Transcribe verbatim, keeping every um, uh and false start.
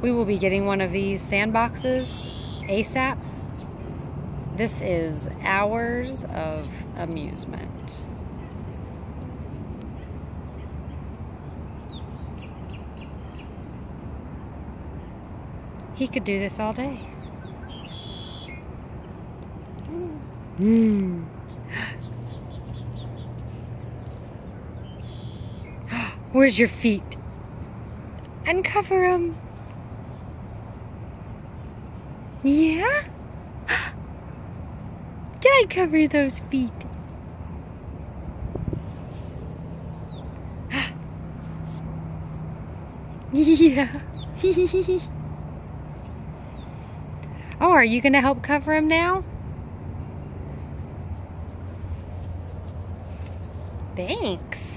We will be getting one of these sandboxes ASAP. This is hours of amusement. He could do this all day. Mm. Where's your feet? Uncover them. Yeah? Can I cover those feet? Yeah. Oh, are you going to help cover him now? Thanks.